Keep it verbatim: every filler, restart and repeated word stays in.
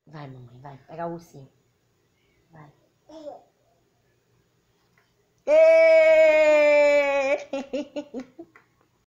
Vai, mamãe, vai. Pegar o ursinho. Vai. Ê!